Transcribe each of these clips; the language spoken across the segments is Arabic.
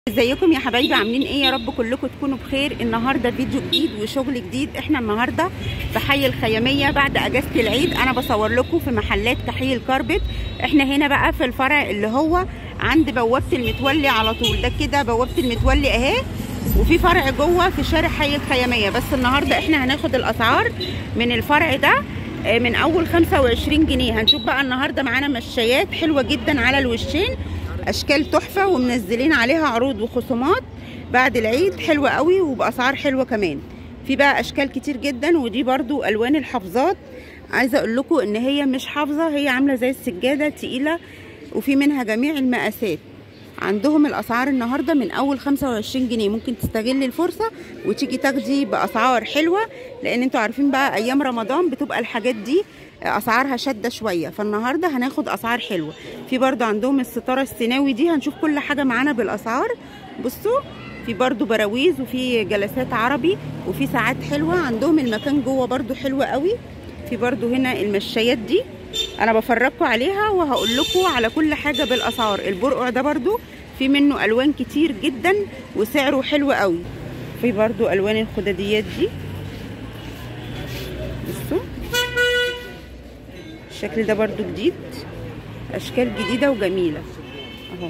ازيكم يا حبايبي؟ عاملين ايه؟ يا رب كلكم تكونوا بخير. النهارده فيديو جديد وشغل جديد. احنا النهارده في حي الخياميه بعد اجازه العيد. انا بصور لكم في محلات كحيل الكاربت. احنا هنا بقى في الفرع اللي هو عند بوابه المتولي على طول. ده كده بوابه المتولي اهي، وفي فرع جوه في شارع حي الخياميه. بس النهارده احنا هناخد الاسعار من الفرع ده من اول 25 جنيه. هنشوف بقى النهارده معانا مشايات حلوه جدا على الوشين، اشكال تحفه، ومنزلين عليها عروض وخصومات بعد العيد حلوه قوي وباسعار حلوه كمان. في بقى اشكال كتير جدا، ودي برضو الوان الحافظات. عايزه اقول لكم ان هي مش حافظه، هي عامله زي السجاده تقيله، وفي منها جميع المقاسات. عندهم الاسعار النهارده من اول 25 جنيه. ممكن تستغلي الفرصه وتيجي تاخدي باسعار حلوه، لان انتوا عارفين بقى ايام رمضان بتبقى الحاجات دي اسعارها شاده شويه، فالنهارده هناخد اسعار حلوه. في برضو عندهم الستاره السيناوي دي، هنشوف كل حاجه معانا بالاسعار. بصوا، في برضو براويز، وفي جلسات عربي، وفي ساعات حلوه. عندهم المكان جوه برضو حلوه قوي. في برضو هنا المشايات دي انا بفرجكم عليها وهقول لكم على كل حاجه بالاسعار. البرقع ده برضو في منه الوان كتير جدا وسعره حلو قوي. في برضو الوان الخداديات دي، بصوا الشكل ده برضو جديد، اشكال جديده وجميله اهو.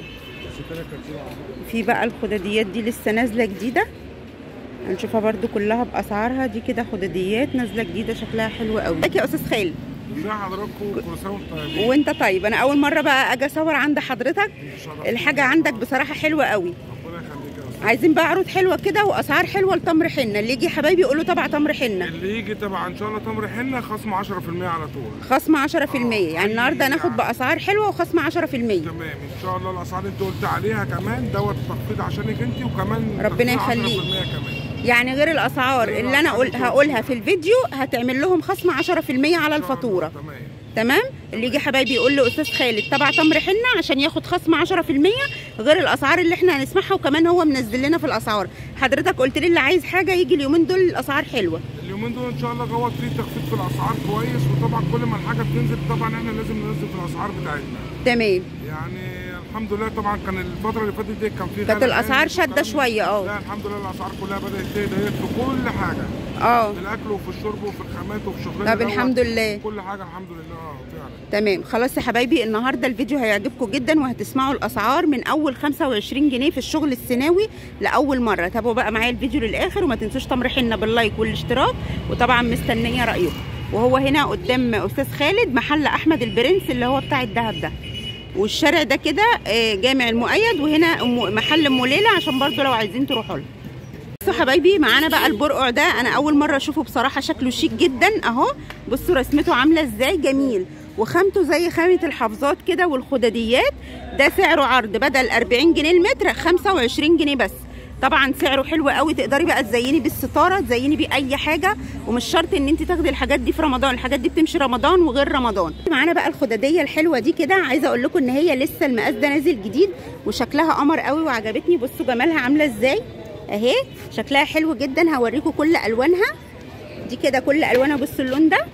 في بقى الخداديات دي لسه نازله جديده، هنشوفها برضو كلها باسعارها. دي كده خداديات نازله جديده شكلها حلو قوي. ازيك يا استاذ خالد؟ ازي حضراتكم؟ كل سنه وانتم طيبين. وانت طيب. انا اول مره بقى اجي اصور عند حضرتك. الحاجه عندك بصراحه حلوه قوي. ربنا يخليك يا استاذ. عايزين بقى عروض حلوه كده واسعار حلوه لتمر حنه. اللي يجي حبايبي يقولوا تبع تمر حنه. اللي يجي تبع ان شاء الله تمر حنه خصم 10% على طول. خصم 10%. يعني النهارده هناخد باسعار حلوه وخصم 10%. تمام ان شاء الله. الاسعار اللي انت قلت عليها كمان دوت تخفيض عشانك انت، وكمان ربنا يخليك. 10% كمان. يعني غير الاسعار اللي انا هقولها في الفيديو هتعمل لهم خصم 10% على الفاتوره. تمام. اللي يجي حبايبي يقول له استاذ خالد تبع تمر حنه عشان ياخد خصم 10% غير الاسعار اللي احنا هنسمعها، وكمان هو منزل لنا في الاسعار. حضرتك قلت لي اللي عايز حاجه يجي اليومين دول الاسعار حلوه. اليومين دول ان شاء الله جوه في تخفيض في الاسعار كويس، وطبعا كل ما الحاجه بتنزل طبعا احنا لازم ننزل في الاسعار بتاعتنا. تمام. يعني الحمد لله. طبعا كان الفتره اللي فاتت دي كان في كانت الاسعار شاده شويه. لا الحمد لله الاسعار كلها بدات تهدى في كل حاجه. في الاكل وفي الشرب وفي الخامات وفي شغلنا. طب الحمد لله. كل حاجه الحمد لله فعلا. تمام. خلاص يا حبايبي، النهارده الفيديو هيعجبكم جدا، وهتسمعوا الاسعار من اول 25 جنيه في الشغل السيناوي لاول مره. تابعوا بقى معايا الفيديو للاخر، وما تنسوش تمر حنه باللايك والاشتراك، وطبعا مستنيه رايكم. وهو هنا قدام استاذ خالد محل احمد البرنس اللي هو بتاع الدهب ده، والشارع ده كده جامع المؤيد، وهنا محل ام ليلى عشان برضو لو عايزين تروحوا له. بصوا حبايبي، معانا بقى البرقع ده. انا اول مره اشوفه بصراحه، شكله شيك جدا اهو. بصوا رسمته عامله ازاي، جميل، وخامته زي خامه الحافظات كده والخداديات. ده سعره عرض بدل 40 جنيه المتر 25 جنيه بس. طبعا سعره حلو قوي، تقدري بقى تزيني بالستاره، تزيني بيه اي حاجه، ومش شرط ان انت تاخدي الحاجات دي في رمضان. الحاجات دي بتمشي رمضان وغير رمضان. معانا بقى الخداديه الحلوه دي كده. عايزه اقول لكم ان هي لسه المقاس ده نازل جديد، وشكلها قمر قوي وعجبتني. بصوا جمالها عامله ازاي اهي، شكلها حلو جدا. هوريكم كل الوانها. دي كده كل الوانها، بصوا اللون ده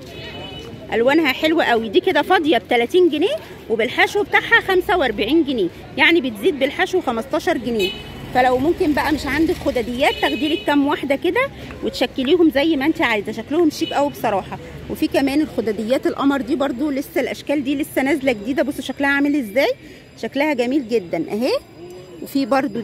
الوانها حلوه قوي. دي كده فاضيه ب 30 جنيه، وبالحشو بتاعها 45 جنيه، يعني بتزيد بالحشو 15 جنيه. فلو ممكن بقى مش عندك خداديات، تاخدي لك كام واحده كده وتشكليهم زي ما انت عايزه. شكلهم شيك قوي بصراحه. وفي كمان الخداديات القمر دي برضو لسه الاشكال دي لسه نازله جديده. بصوا شكلها عامل ازاي، شكلها جميل جدا اهي. وفي برضو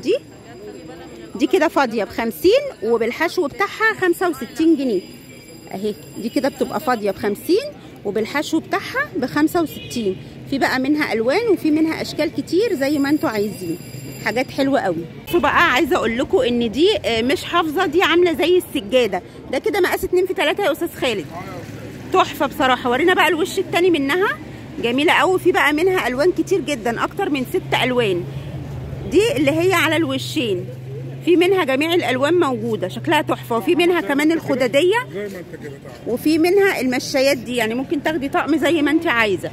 دي كده فاضيه ب50، وبالحشو بتاعها 65 جنيه اهي. دي كده بتبقى فاضيه ب50 وبالحشو بتاعها ب65. في بقى منها الوان وفي منها اشكال كتير زي ما انتوا عايزين. حاجات حلوه قوي. بصوا بقى، عايزه اقول لكم ان دي مش حافظه، دي عامله زي السجاده. ده كده مقاس 2 في 3 يا استاذ خالد. تحفه بصراحه. ورينا بقى الوش التاني منها، جميله قوي. في بقى منها الوان كتير جدا، اكتر من 6 الوان. دي اللي هي على الوشين، في منها جميع الالوان موجوده، شكلها تحفه. وفي منها كمان الخداديه، وفي منها المشايات دي، يعني ممكن تاخدي طقم زي ما انت عايزه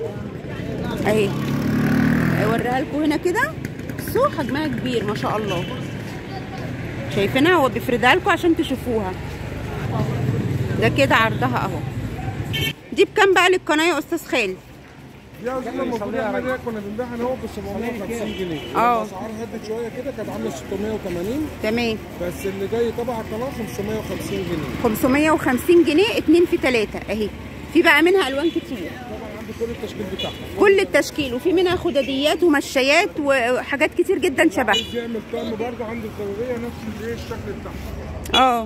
اهي. اوريها لكم هنا كده. بصوا حجمها كبير ما شاء الله، شايفينها؟ هو بيفردها لكم عشان تشوفوها. ده كده عرضها اهو. دي بكام بقى للقناه يا استاذ خالد؟ دي اصلا المفروض احنا كنا بنبيعها هنا ب 750 جنيه. الاسعار هدت شويه كده، كانت عامله 680. تمام. بس اللي جاي طبعا القناه 550 جنيه. 550 جنيه 2 في 3 اهي. في بقى منها الوان كتير. طبعا عندي كل التشكيل بتاعها. كل التشكيل، وفي منها خداديات ومشايات وحاجات كتير جدا شبه. عايز يعمل طقم برضه عند الزروريه نفس الشكل بتاعها.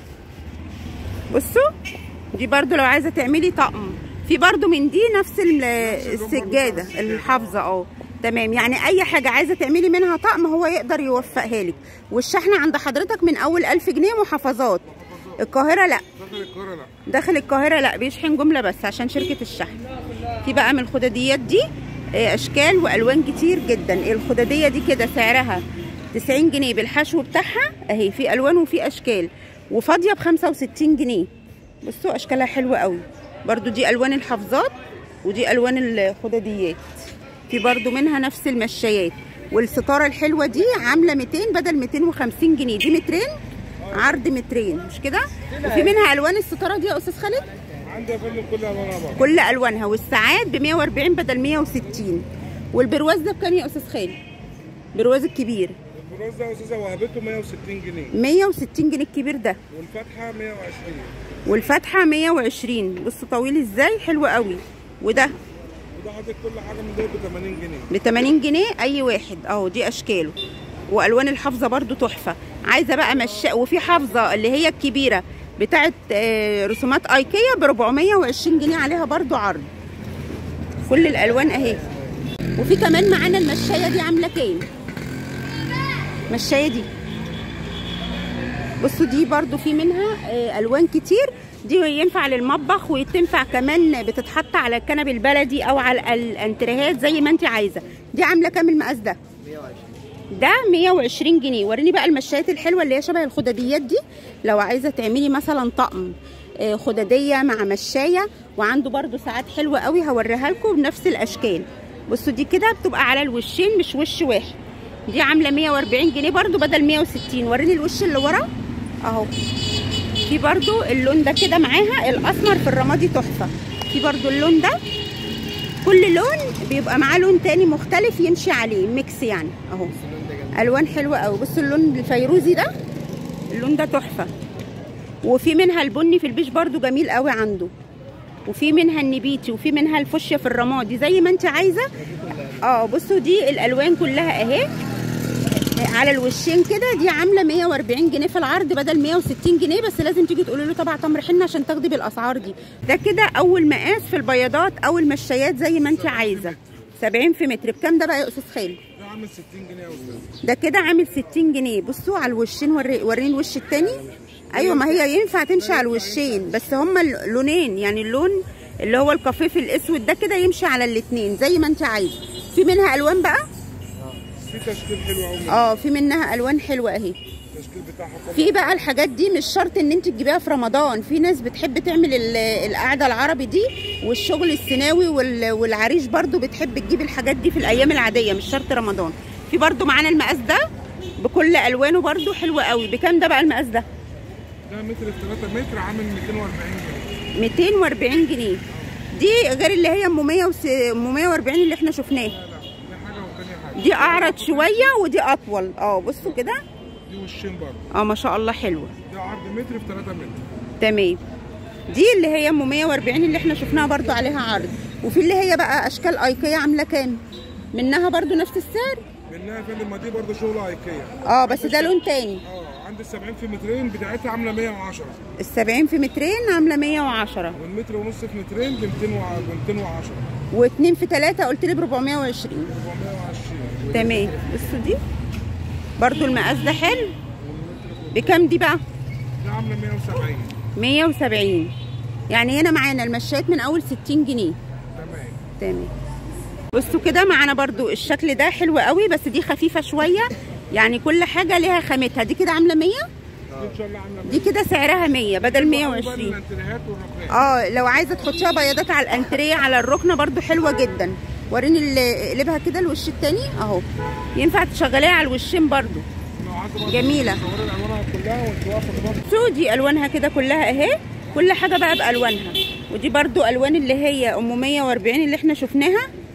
بصوا دي برضو لو عايزه تعملي طقم، في برضو من دي نفس السجاده الحافظه. تمام. يعني اي حاجه عايزه تعملي منها طقم هو يقدر يوفقها لك. والشحن عند حضرتك من اول 1000 جنيه محافظات. القاهره لا. داخل القاهره لا، بيشحن جمله بس عشان شركه الشحن. في بقى من الخداديات دي اشكال والوان كتير جدا. الخداديه دي كده سعرها 90 جنيه بالحشو بتاعها اهي، في الوان وفي اشكال، وفاضيه ب 65 جنيه. بصوا اشكالها حلوه قوي. برضو دي الوان الحافظات ودي الوان الخداديات. في برضو منها نفس المشايات. والستاره الحلوه دي عامله 200 بدل 250 جنيه. دي مترين عرض مترين، مش كده؟ وفي منها الوان الستاره دي يا استاذ خالد؟ عندي يا فندم كل الوانها برضه. كل الوانها. والساعات ب 140 بدل 160. والبرواز ده بكام يا استاذ خالد؟ البرواز الكبير. البرواز ده يا استاذه وهبته 160 جنيه. 160 جنيه الكبير ده. والفتحه 120. والفتحه 120. بصوا طويل ازاي، حلو قوي. وده حاطط كل حاجه من دول ب 80 جنيه. ب 80 جنيه اي واحد اهو. دي اشكاله والوان الحافظه برضو تحفه. عايزه بقى وفي حافظه اللي هي الكبيره بتاعت رسومات ايكيا ب 420 جنيه عليها برضو عرض. كل الالوان اهي. وفي كمان معانا المشايه دي عامله كام؟ المشايه دي بصوا دي برضو في منها الوان كتير. دي ينفع للمطبخ ويتنفع كمان بتتحط على الكنب البلدي او على الانتريهات زي ما انت عايزه. دي عامله كام المقاس ده؟ 120. ده 120 جنيه. وريني بقى المشايات الحلوه اللي هي شبه الخداديات دي، لو عايزه تعملي مثلا طقم خداديه مع مشايه. وعنده برده ساعات حلوه قوي هوريها لكم بنفس الاشكال. بصوا دي كده بتبقى على الوشين مش وش واحد. دي عامله 140 جنيه برده بدل 160. وريني الوش اللي ورا اهو. في برده اللون ده كده معاها الاسمر في الرمادي تحفه. في برده اللون ده، كل لون بيبقى معاه لون تاني مختلف يمشي عليه ميكس يعني اهو. الوان حلوه قوي. بصوا اللون الفيروزي ده، اللون ده تحفه. وفي منها البني في البيج برده جميل قوي عنده. وفي منها النبيتي وفي منها الفوشيا في الرمادي زي ما انت عايزه. بصوا دي الالوان كلها اهي على الوشين كده. دي عامله 140 جنيه في العرض بدل 160 جنيه. بس لازم تيجي تقولي له طبعا تمر حنه عشان تاخدي بالاسعار دي. ده كده اول مقاس في البياضات او المشايات زي ما انت عايزه. 70 في متر. بكام ده بقى يا استاذ خالد؟ ده عامل 60 جنيه يا استاذ. ده كده عامل 60 جنيه. بصوا على الوشين. وريني الوش التاني. ايوه ما هي ينفع تمشي على الوشين، بس هما اللونين يعني اللون اللي هو الكافيه الاسود ده كده يمشي على الاثنين زي ما انت عايزه. في منها الوان بقى. في تشكيل حلو قوي. في منها الوان حلوه اهي. التشكيل بتاعها في بقى الحاجات دي مش شرط ان انت تجيبيها في رمضان. في ناس بتحب تعمل القعده العربي دي والشغل السيناوي والعريش برضو بتحب تجيب الحاجات دي في الايام العاديه مش شرط رمضان. في برضو معانا المقاس ده بكل الوانه برضو حلوه قوي. بكام ده بقى المقاس ده؟ ده متر في 3 متر عامل 240 جنيه. 240 جنيه. دي غير اللي هي ام 140 اللي احنا شفناها. لا دي حاجه وثانيه حاجه. دي اعرض شويه ودي اطول. بصوا كده. دي وشين برضه. ما شاء الله حلوه. ده عرض متر في 3 متر. تمام. دي اللي هي ام 140 اللي احنا شفناها برضو عليها عرض. وفي اللي هي بقى اشكال ايكيا عامله كام؟ منها برضو نفس السعر؟ منها يا فندم. ما دي برضه شغل ايكيا. بس ده لون تاني. عند ال 70 في مترين بتاعتها عامله 110. ال 70 في مترين عامله 110. والمتر ونص في مترين ب 210. و2 في 3 قلت لي ب 420. 420. تمام. بصوا دي برضو المقاس ده حلو. بكام دي بقى؟ ده عامله 170. 170. يعني هنا معانا المشايات من اول 60 جنيه. تمام. بصوا كده معانا برضو الشكل ده حلو قوي بس دي خفيفه شويه. يعني كل حاجه ليها خامتها. دي كده عامله 100. ان شاء الله عامله 100. دي كده سعرها 100 بدل 120. لو عايزه تحطيها بياضات على الانتريه على الركنه برضو حلوه جدا. وريني اللي اقلبها كده الوش التاني اهو. ينفع تشغليها على الوشين برضو. جميله. دي الوانها كده كلها اهي. كل حاجه بقى بالوانها. ودي برضو الوان اللي هي ام 140 اللي احنا شفناها.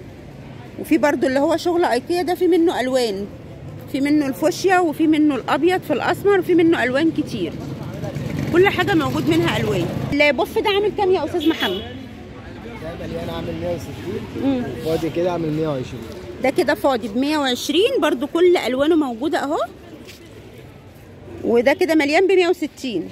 وفي برضو اللي هو شغل ايكيا ده، في منه الوان، في منه الفوشيا وفي منه الابيض في الاسمر وفي منه الوان كتير. كل حاجه موجود منها الوان. البوف ده عامل كام يا استاذ محمد؟ ده مليان عامل 160 فاضي كده عامل 120. ده كده فاضي ب 120 برضو، كل الوانه موجوده اهو. وده كده مليان ب 160.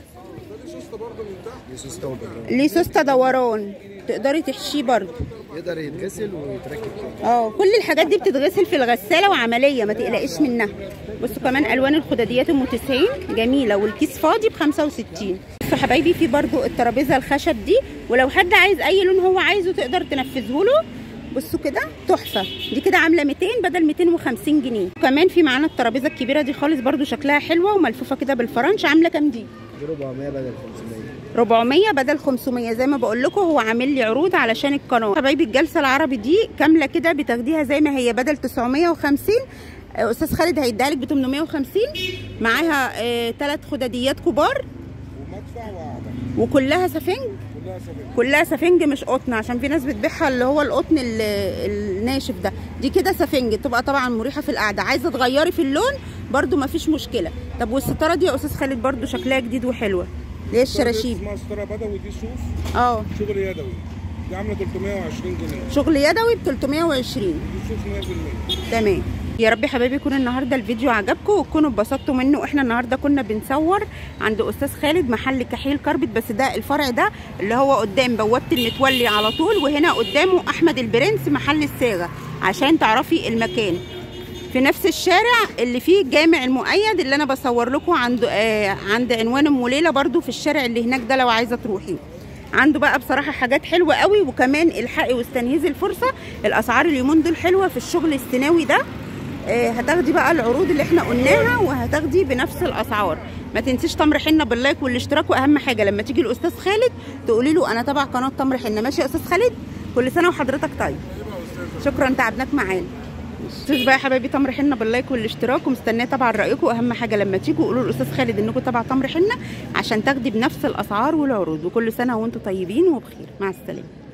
ليه سوسته دوران تقدري تحشيه برضو، يقدر يتغسل ويتركب. كل الحاجات دي بتتغسل في الغساله وعمليه، ما تقلقيش منها. بصوا كمان الوان الخداديات ام 90 جميله، والكيس فاضي ب 65. بصوا حبايبي في برضو الترابيزه الخشب دي، ولو حد عايز اي لون هو عايزه تقدر تنفذه له. بصوا كده تحفه، دي كده عامله 200 بدل 250 جنيه. كمان في معانا الترابيزه الكبيره دي خالص برضو، شكلها حلوه وملفوفه كده بالفرنش. عامله كام دي؟ 400 بدل 500. 400 بدل 500. زي ما بقول لكم هو عامل لي عروض علشان القناه. حبايبي الجلسه العربي دي كامله كده بتاخديها زي ما هي بدل 950. استاذ خالد هيديها لك ب 850. معاها 3 خداديات كبار ومدفع وقعده، وكلها سفنج. كلها سفنج مش قطن، عشان في ناس بتبيعها اللي هو القطن الناشف ده. دي كده سفنج، تبقى طبعا مريحه في القعده. عايزه تغيري في اللون برده مفيش مشكله. طب والستاره دي يا استاذ خالد برده شكلها جديد وحلوه، ليه الشراشيب؟ اسمها ستاره بدوي، دي صوف. شغل يدوي، دي عامله 320 جنيه. شغل يدوي ب 320. دي صوف 100%. تمام. يا رب حبايبي يكون النهارده الفيديو عجبكم وتكونوا اتبسطتوا منه. احنا النهارده كنا بنصور عند استاذ خالد محل كحيل كاربت، بس ده الفرع ده اللي هو قدام بوابه المتولي على طول، وهنا قدامه احمد البرنس محل الصاغه عشان تعرفي المكان. في نفس الشارع اللي فيه جامع المؤيد اللي انا بصور لكم عند عنوان ام ليلى، برده في الشارع اللي هناك ده لو عايزه تروحي. عنده بقى بصراحه حاجات حلوه قوي. وكمان الحقي واستنهزي الفرصه، الاسعار اليومين دول حلوه في الشغل السيناوي ده. هتاخدي بقى العروض اللي احنا قلناها وهتاخدي بنفس الاسعار. ما تنسيش تمر حنه باللايك والاشتراك، واهم حاجه لما تيجي الاستاذ خالد تقولي له انا تبع قناه تمر حنه. ماشي يا استاذ خالد؟ كل سنه وحضرتك طيب. شكرا تعبناك معانا. مش بقى يا حبايبي تمر حنه باللايك والاشتراك، ومستنيه طبعا رايكم. واهم حاجه لما تيجوا قولوا للاستاذ خالد انكم تبع تمر حنه عشان تاخدي بنفس الاسعار والعروض. وكل سنه وانتم طيبين وبخير. مع السلامه.